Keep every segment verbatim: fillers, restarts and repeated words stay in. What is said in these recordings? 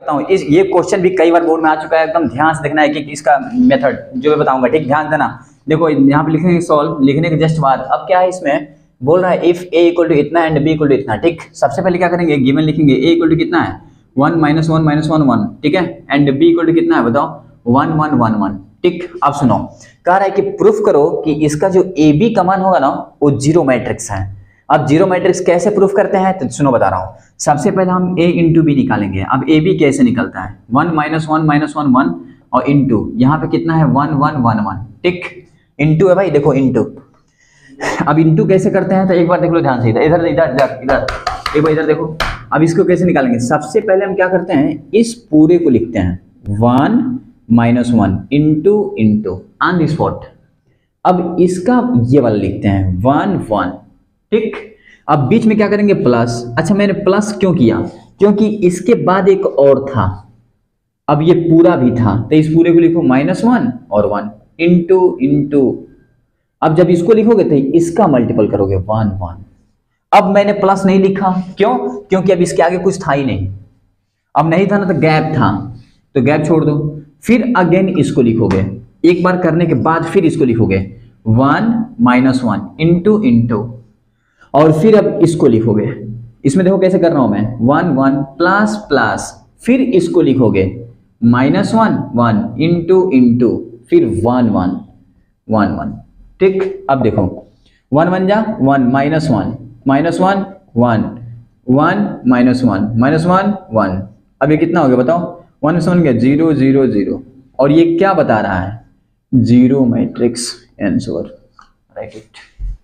इस ये क्वेश्चन भी कई बार बोर्ड में आ चुका है, एकदम ध्यान से देखना है कि इसका मेथड जो मैं बताऊंगा, ठीक ध्यान देना। देखो यहाँ पे लिखेंगे सॉल्व, लिखने के जस्ट बाद अब क्या है इसमें बोल रहा है इफ ए इक्वल टू इतना एंड बी इक्वल टू इतना, ठीक। सबसे पहले क्या करेंगे, गिवन लिखेंगे ए इक्वल टू कितना है one minus one minus one one, ठीक है, एंड बी इक्वल टू कितना है बताओ वन वन वन वन, ठीक। अब सुनो, कह रहा है कि प्रूफ करो कि इसका जो ए बी का मान होगा ना वो जीरो मैट्रिक्स है। अब जीरो मैट्रिक्स कैसे प्रूफ करते हैं तो सुनो बता रहा हूं। सबसे पहले हम a इंटू बी निकालेंगे। अब ए बी कैसे निकलता है, one minus one minus one one और इंटू यहाँ पे कितना है वन वन वन वन, ठीक, इंटू है भाई, देखो इंटू। अब इंटू कैसे करते हैं तो एक बार देख लो ध्यान से, इधर इधर इधर इधर एक बार इधर देखो। अब इसको कैसे निकालेंगे, सबसे पहले हम क्या करते हैं इस पूरे को लिखते हैं one minus one into into on the spot. अब इसका ये वाला लिखते हैं वन वन, ठीक। अब बीच में क्या करेंगे प्लस। अच्छा मैंने प्लस क्यों किया, क्योंकि इसके बाद एक और था, अब ये पूरा भी था तो इस पूरे को लिखो माइनस वन और वन इंटू इंटू। अब जब इसको लिखोगे तो इसका मल्टीपल करोगे वन वन। अब मैंने प्लस नहीं लिखा, क्यों, क्योंकि अब इसके आगे कुछ था ही नहीं, अब नहीं था ना तो गैप था, तो गैप छोड़ दो। फिर अगेन इसको लिखोगे, एक बार करने के बाद फिर इसको लिखोगे one minus one into into, और फिर अब इसको लिखोगे। इसमें देखो कैसे कर रहा हूं मैं, वन वन प्लस प्लस, फिर इसको लिखोगे minus one one into into, फिर वन वन वन वन, ठीक। अब देखो वन वन जा one minus one minus one one one minus one minus one one. अब ये कितना हो गया बताओ, वन से वन गया जीरो जीरो जीरो, और ये क्या बता रहा है zero matrix answer, right it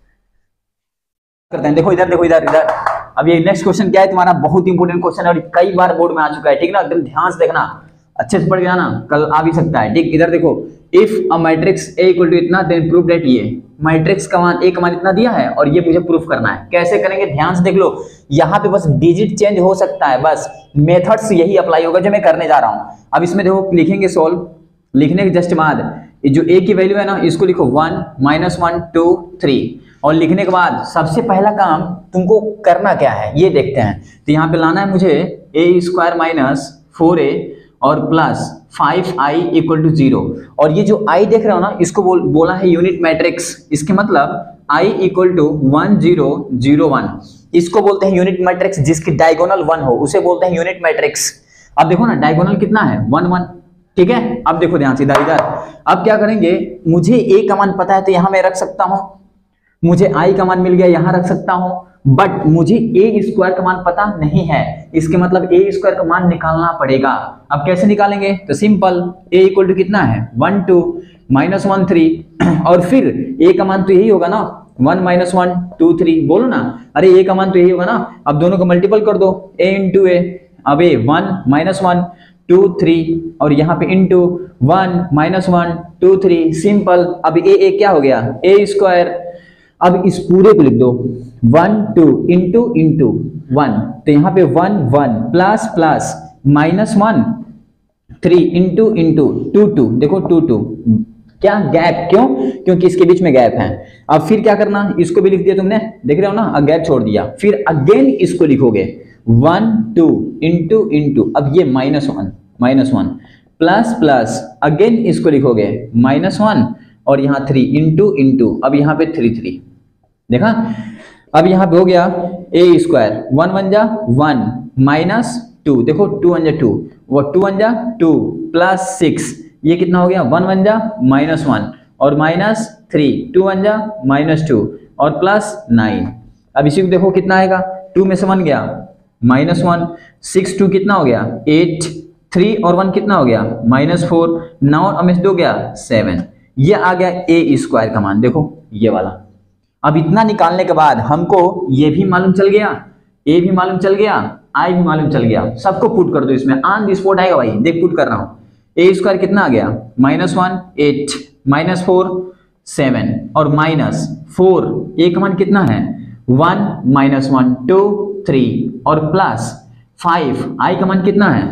करते हैं। देखो इधर देखो इधर इधर। अब ये नेक्स्ट क्वेश्चन क्या है तुम्हारा, बहुत इंपॉर्टेंट क्वेश्चन है और कई बार बोर्ड में आ चुका है, ठीक ना, एकदम ध्यान से देखना, अच्छे से पढ़ गया ना, कल आ भी सकता है, ठीक। इधर देखो if a matrix A equal to इतना देन प्रूव दैट ये मैट्रिक्स का मान ए का मान इतना दिया है और ये मुझे प्रूफ करना है। कैसे करेंगे ध्यान से देख लो, यहाँ पे बस डिजिट चेंज हो सकता है, बस मेथड्स यही अप्लाई होगा जो मैं करने जा रहा हूँ। अब इसमें देखो लिखेंगे सॉल्व, लिखने के जस्ट बाद जो ए की वैल्यू है ना इसको लिखो one minus one two three, और लिखने के बाद सबसे पहला काम तुमको करना क्या है ये देखते हैं। तो यहाँ पे लाना है मुझे A square minus four A और plus five I equal to zero, और ये जो आई देख रहे हो ना इसको बोल, बोला है यूनिट मैट्रिक्स। इसके मतलब I equal to one zero zero one, इसको बोलते हैं यूनिट मैट्रिक्स। जिसकी डायगोनल वन हो उसे बोलते हैं यूनिट मैट्रिक्स। अब देखो ना डायगोनल कितना है वन वन, ठीक है। अब देखो ध्यान से इधर इधर, अब क्या करेंगे, मुझे ए का मान पता है तो यहां मैं रख सकता हूं, मुझे आई का मान मिल गया यहां रख सकता हूं, बट मुझे ए स्क्वायर का मान पता नहीं है, इसके मतलब ए स्क्वायर का मान निकालना पड़ेगा। अब कैसे निकालेंगे तो सिंपल, ए इक्वल टू कितना है one two minus one three, और फिर ए का मान तो यही होगा ना one minus one two three, बोलो ना, अरे ए का मान तो यही होगा ना। अब दोनों को मल्टीपल कर दो, ए इंटू ए, अब A one minus one two three और यहाँ पे into one minus one two three, simple. अब ए ए क्या हो गया ए स्क्वायर। अब इस पूरे को लिख दो one two into into one, तो यहाँ पे one one plus plus minus one three into into two two, देखो टू टू क्या गैप, क्यों, क्योंकि इसके बीच में गैप है। अब फिर क्या करना, इसको भी लिख दिया तुमने, देख रहे हो ना, गैप छोड़ दिया। फिर अगेन इसको लिखोगे वन टू इंटू इंटू, अब ये minus one minus one plus plus, again इसको लिखोगे माइनस वन और यहाँ थ्री इंटू इंटू, अब यहाँ पे थ्री थ्री, देखा। अब यहाँ पे हो गया ए स्क्वायर, वन वन जा वन माइनस टू, देखो टू वन जा टू, वो टू वन जा टू प्लस सिक्स, ये कितना हो गया वन वन जा माइनस वन और माइनस थ्री, टू वन जा माइनस टू और प्लस नाइन। अब इसी को देखो कितना आएगा, टू में से वन गया माइनस वन, सिक्स टू कितना हो गया एट, थ्री और वन कितना हो गया माइनस फोर, नौ और में से दो गया सेवन, ये आ गया ए स्क्वायर का मान, देखो ये वाला। अब इतना निकालने के बाद हमको ये भी मालूम चल गया, ए भी मालूम चल गया, आई भी मालूम चल गया, सबको पुट कर दो इसमें, ऑन द स्पॉट आएगा भाई, देख पुट कर रहा हूं। ए स्क्वायर कितना आ गया minus one eight minus four seven और माइनस फोर, ए का मान कितना है one minus one two three और प्लस फाइव, आई का मान कितना है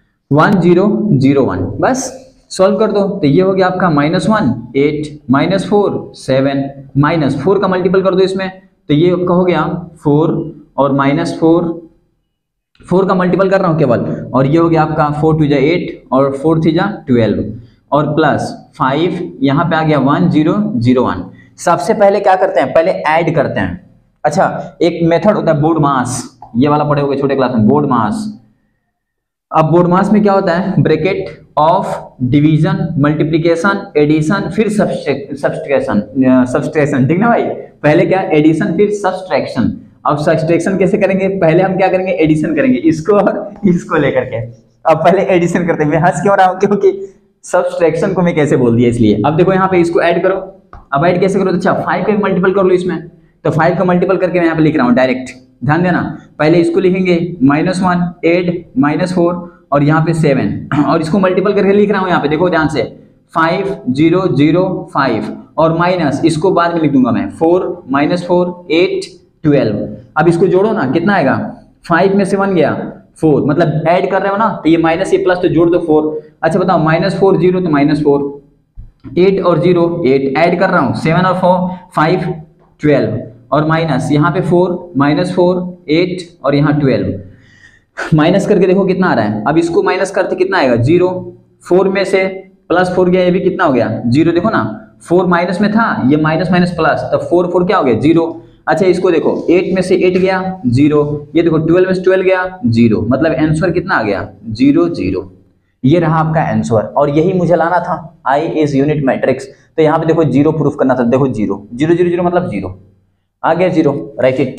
वन जीरो जीरो वन, बस सॉल्व कर दो। तो ये हो गया आपका minus one eight minus four seven, minus four का मल्टीपल कर दो इसमें, तो ये आपका हो गया फोर और माइनस फोर फोर का मल्टीपल कर रहा हूँ केवल, और ये हो गया आपका फोर टू जा एट और फोर थ्री जा ट्वेल्व और प्लस फाइव, यहाँ पे आ गया वन जीरो जीरो वन। सबसे पहले क्या करते हैं, पहले ऐड करते हैं। अच्छा, एक मेथड होता है बोर्ड मास, ये वाला पढ़े होगे छोटे क्लास में, बोर्ड मास। अब बोर्ड मास में क्या होता है, bracket of division, multiplication, addition, फिर सब्सट्रैक्शन, सब्सट्रैक्शन, ठीक ना भाई। पहले क्या, एडिशन फिर सब्सट्रैक्शन। अब सब्सट्रैक्शन कैसे करेंगे, पहले हम क्या करेंगे, एडिशन करेंगे, इसको और इसको लेकर के। अब पहले एडिशन करते हैं, मैं हंस क्यों रहा हूं, क्योंकि सब्सट्रैक्शन को मैं कैसे बोल दिया इसलिए। अब देखो यहाँ पे इसको ऐड करो, अब ऐड कैसे करो, तो अच्छा फाइव का मल्टीपल कर लो इसमें, तो फाइव का मल्टीपल करके मैं यहाँ पे लिख रहा हूँ डायरेक्ट, ध्यान देना। पहले इसको लिखेंगे minus one, eight, minus four और यहाँ पे सेवन, और इसको मल्टीपल करके लिख रहा हूँ यहाँ पे, देखो ध्यान से, फाइव जीरो जीरो फाइव और माइनस, इसको बाद में लिख दूंगा मैं, four minus four eight twelve. अब इसको जोड़ो ना, कितना आएगा, फाइव में से वन गया फोर, मतलब ऐड कर रहे हो ना, तो ये माइनस ये प्लस तो जोड़ दो फोर। अच्छा बताओ, माइनस फोर जीरो तो माइनस फोर, एट और जीरो एट, ऐड कर रहा हूँ, सेवन और फोर फाइव ट्वेल्व और माइनस यहाँ पे फोर माइनस फोर एट और यहाँ ट्वेल्व। माइनस करके देखो कितना आ रहा है, अब इसको माइनस करते कितना आएगा, जीरो। फोर में से प्लस फोर गया, ये भी कितना हो गया, जीरो। देखो ना, फोर माइनस में था, ये माइनस माइनस प्लस, तो फोर फोर क्या हो गया, जीरो। अच्छा इसको देखो, एट में से एट गया जीरो, ये देखो ट्वेल्व में से ट्वेल्व गया जीरो, मतलब आंसर कितना आ गया, जीरो जीरो। ये रहा आपका आंसर, और यही मुझे लाना था, आई इज यूनिट मैट्रिक्स। तो यहाँ पे देखो जीरो प्रूफ करना था, देखो जीरो जीरो जीरो जीरो मतलब जीरो आ गया, zero, right it.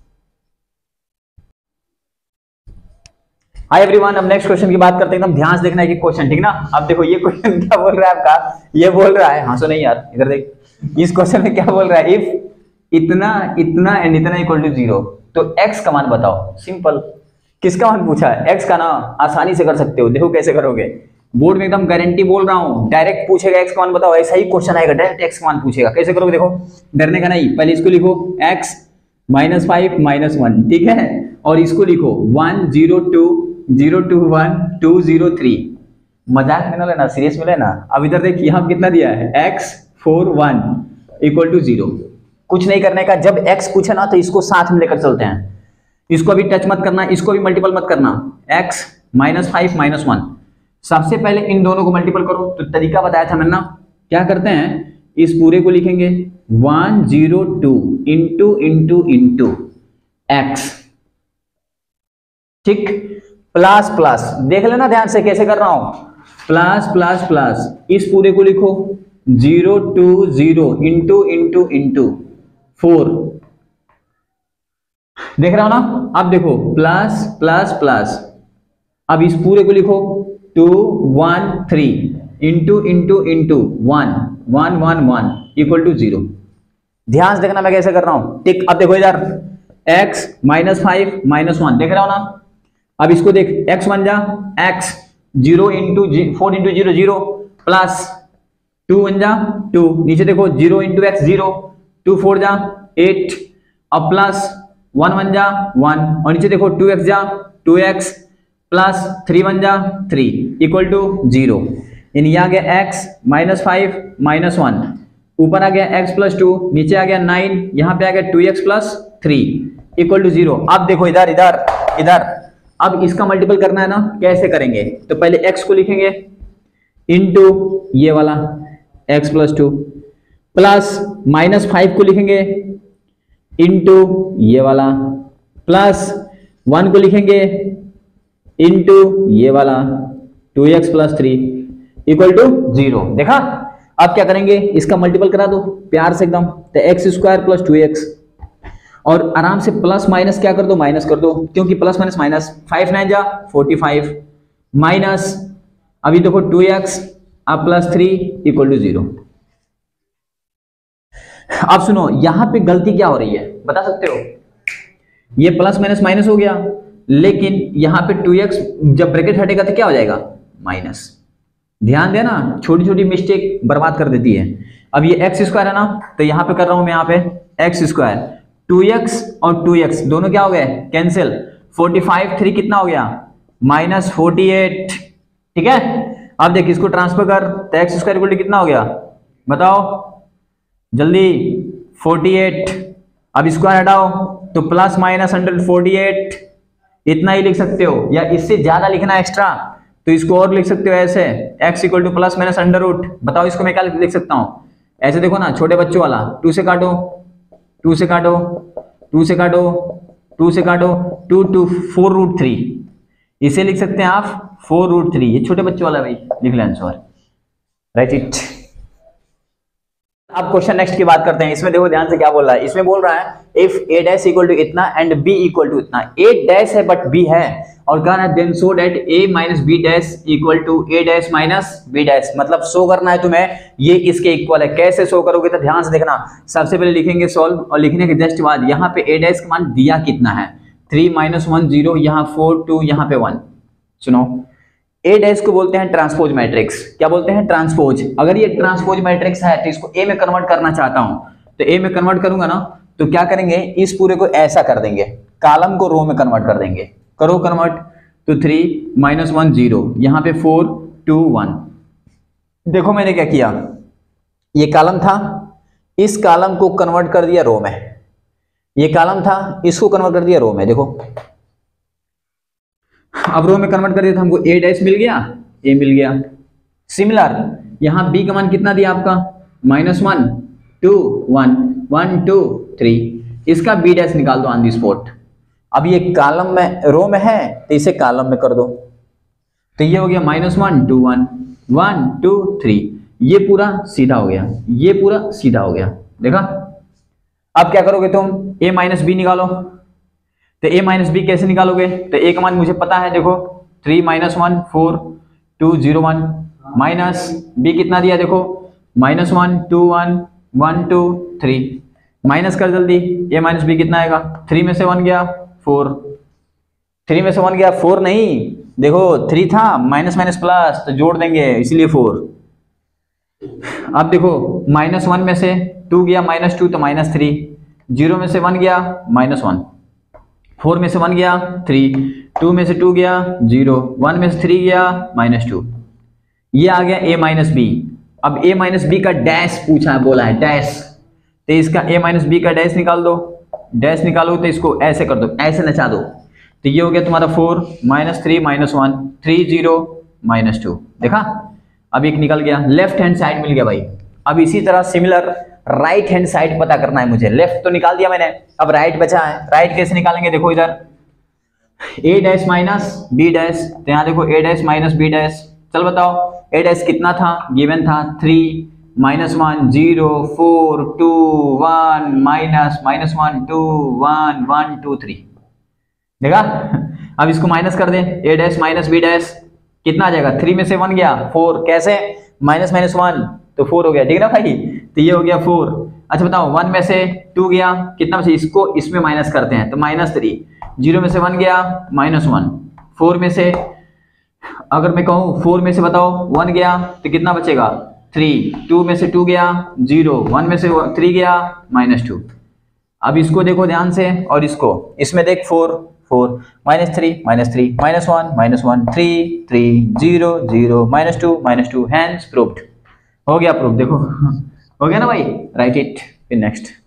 Hi everyone, अब नेक्स्ट क्वेश्चन की बात करते हैं, एकदम ध्यान से देखना है कि क्वेश्चन, ठीक ना। अब देखो ये क्वेश्चन क्या बोल रहा है आपका, ये बोल रहा है, हंसो नहीं यार, इधर देख, इस क्वेश्चन में क्या बोल रहा है, इफ इतना इतना एंड इतना इक्वल टू जीरो, तो x का मान बताओ। सिंपल, किसका मान पूछा है, x का ना, आसानी से कर सकते हो, देखो कैसे करोगे, बोर्ड में एकदम गारंटी बोल रहा हूँ, डायरेक्ट पूछेगा x का मान बताओ, ऐसा ही क्वेश्चन आएगा, डायरेक्ट x का मान पूछेगा, कैसे करोगे देखो, डरने का नहीं। पहले इसको लिखो x minus five minus one, ठीक है, और इसको लिखो one zero two zero two one two zero three. मजाक में ना लेना, सीरियस में लेना। अब इधर देख, यहाँ कितना दिया है, x four one equal to zero. कुछ नहीं करने का, जब x पूछे ना तो इसको साथ में लेकर चलते हैं, इसको भी टच मत करना, इसको भी मल्टीपल मत करना, x minus five minus one. सबसे पहले इन दोनों को मल्टीपल करो, तो तरीका बताया था मैंने ना, क्या करते हैं, इस पूरे को लिखेंगे one zero two into into into x, ठीक, प्लस प्लस, देख लेना ध्यान से कैसे कर रहा हूं, प्लस प्लस प्लस, इस पूरे को लिखो zero two zero into into into four, देख रहा हो ना। अब देखो प्लस प्लस प्लस, अब इस पूरे को लिखो two one three into into into one one one one equal to zero. ध्यान से देखना मैं कैसे कर रहा हूं, ठीक। अब देखो इधर x minus five minus one, देख रहा हो ना। अब इसको देख, x वन जा x, zero into four into zero zero, plus two one जा टू, नीचे देखो zero into x zero, two four जा एट, अब प्लस वन वन जा वन, और नीचे देखो टू एक्स जा two x, plus three one जा थ्री इक्वल टू जीरो। यानी आ गया x minus five minus one, ऊपर आ गया x प्लस टू, नीचे आ गया नाइन, यहाँ पे आ गया two x plus three equal to zero. अब देखो इधर इधर इधर, अब इसका मल्टीपल करना है ना, कैसे करेंगे, तो पहले x को लिखेंगे इंटू ये वाला x plus two, plus minus five को लिखेंगे इंटू ये वाला, प्लस वन को लिखेंगे इंटू ये वाला two x plus three equal to zero. देखा, अब क्या करेंगे, इसका मल्टीपल करा दो प्यार से एकदम, तो x square plus two x, और आराम से प्लस माइनस क्या कर दो, माइनस कर दो, क्योंकि plus minus minus, five nine जा फोर्टी फाइव, माइनस अभी देखो टू एक्स अब plus three equal to zero. अब सुनो, यहां पे गलती क्या हो रही है बता सकते हो, ये प्लस माइनस माइनस हो गया, लेकिन यहां पे टू एक्स जब ब्रैकेट हटेगा तो क्या हो जाएगा, माइनस। ध्यान देना, छोटी छोटी मिस्टेक बर्बाद कर देती है। अब ये एक्स स्क्वायर है ना, तो यहां पे कर रहा हूं मैं, यहाँ पे एक्स स्क्वायर, टू एक्स और टू एक्स दोनों क्या हो गए, कैंसिल, फोर्टी फाइव थ्री कितना हो गया, माइनस फोर्टी एट, ठीक है। अब देख, इसको ट्रांसफर कर, तो एक्स स्क्वायर इक्वल टू कितना हो गया बताओ जल्दी, फोर्टी एट, अब स्क्वायर हटाओ तो plus minus hundred forty eight इतना ही लिख सकते हो, या इससे ज्यादा लिखना एक्स्ट्रा तो इसको और लिख सकते हो ऐसे, x equal to plus minus under root. बताओ इसको मैं क्या लिख सकता हूँ, ऐसे देखो ना छोटे बच्चों वाला, टू से काटो, टू से काटो, टू से काटो, टू से काटो, two two four root three, इसे लिख सकते हैं आप फोर रूट थ्री। ये छोटे बच्चों वाला भाई, लिख लें आंसर, राइट इट। अब क्वेश्चन नेक्स्ट की बात करते हैं। इसमें देखो ध्यान से क्या बोल रहा है, इसमें बोल रहा है if a dash equal to इतना एंड b इक्वल टू इतना, a डैश है बट b है, और कहा है then show that a minus b dash equal to a dash minus b dash, मतलब शो करना है तुम्हें ये इसके इक्वल है। कैसे शो करोगे तो ध्यान से देखना, सबसे पहले लिखेंगे सॉल्व, और लिखने के जस्ट बाद यहाँ पे a डैश का मान दिया कितना है, थ्री माइनस वन जीरो, यहाँ फोर टू, यहाँ पे वन। सुनो, ए डैश को बोलते हैं ट्रांसपोज मैट्रिक्स। क्या बोलते हैं, ट्रांसपोज। अगर ये ट्रांसपोज मैट्रिक्स है तो इसको ए में कन्वर्ट करना चाहता हूं, तो ए में कन्वर्ट करूंगा ना, तो क्या करेंगे, इस पूरे को ऐसा कर देंगे, कॉलम को रो में कन्वर्ट कर देंगे। करो कन्वर्ट, तो थ्री माइनस वन जीरो, यहाँ पे फोर टू वन। देखो मैंने क्या किया, ये कॉलम था, इस कॉलम को कन्वर्ट कर दिया रो में, ये कॉलम था, इसको कन्वर्ट कर दिया रो में। देखो अब रो में कन्वर्ट कर दिया तो हमको ए डैश मिल गया, ए मिल गया। सिमिलर यहाँ बी का मान कितना दिया आपका, minus one two one, one two three, इसका बी डैश निकाल दो ऑन दी स्पॉट। अब ये कॉलम में रो में है तो इसे कॉलम में कर दो, तो ये हो गया minus one two one, one two three, ये पूरा सीधा हो गया, ये पूरा सीधा हो गया। देखा, अब क्या करोगे तुम, a माइनस बी निकालो, तो a माइनस बी कैसे निकालोगे, तो a का मान मुझे पता है, देखो three minus one four two zero one, minus b कितना दिया, देखो minus one two one, one two three, minus कर जल्दी, a माइनस बी कितना आएगा, थ्री में से वन गया फोर, थ्री में से वन गया फोर नहीं, देखो थ्री था माइनस माइनस प्लस तो जोड़ देंगे इसलिए फोर। अब देखो माइनस वन में से टू गया माइनस टू तो माइनस थ्री, जीरो में से वन गया माइनस वन, फोर में से वन गया थ्री, टू में से टू गया जीरो, वन में से थ्री गया माइनस टू, ये आ गया a माइनस बी। अब a माइनस बी का डैश पूछा है, बोला है डैश, तो इसका a माइनस बी का डैश निकाल दो, डैश निकालो तो इसको ऐसे कर दो, ऐसे नचा दो, तो ये हो गया तुम्हारा four minus three minus one, three zero minus two. देखा, अब एक निकल गया, लेफ्ट हैंड साइड मिल गया भाई। अब इसी तरह सिमिलर राइट हैंड साइड पता करना है मुझे, लेफ्ट तो निकाल दिया मैंने, अब राइट बचा है। राइट कैसे निकालेंगे, देखो इधर a dash minus B dash, तो यहाँ देखो a dash minus B dash, चल बताओ a डैश कितना था, गिवन था three minus one zero four two one, minus minus one two one, one two three. देखा, अब इसको माइनस कर दें, a dash minus B dash कितना आ जाएगा, थ्री में से वन गया फोर, कैसे माइनस माइनस वन तो फोर हो गया, ठीक है ना भाई, तो ये हो गया फोर। अच्छा बताओ, वन में से टू गया कितना बचे, इसको इसमें माइनस करते हैं तो माइनस थ्री, जीरो में से वन गया माइनस वन, फोर में से अगर मैं कहूँ फोर में से बताओ वन गया तो कितना बचेगा थ्री, टू में से टू गया जीरो, वन में से थ्री गया माइनस टू। अब इसको देखो ध्यान से, और इसको इसमें देख four four minus three minus three minus one minus one, three three zero zero minus two minus two, hence proved, हो गया प्रूफ। देखो हो गया ना भाई, राइट इट। फिर नेक्स्ट